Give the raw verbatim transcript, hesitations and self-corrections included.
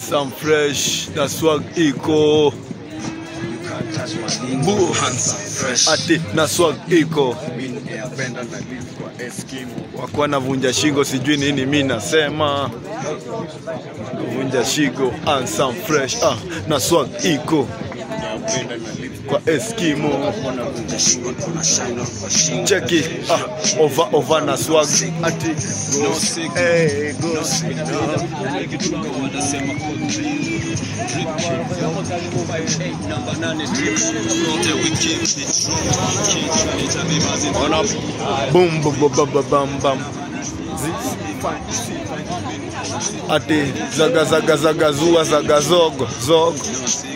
Some fresh, na swag iko. Boo. Ati na swag iko. Wakwa navunja shingo sijui nini mimi nasema. Vunja shingo and some fresh ah na swag iko. Kwa Eskimo check it ah over over na swag ati go hey go boom boom boom bam bam ati zaga zaga zaga zua zaga zogo zogo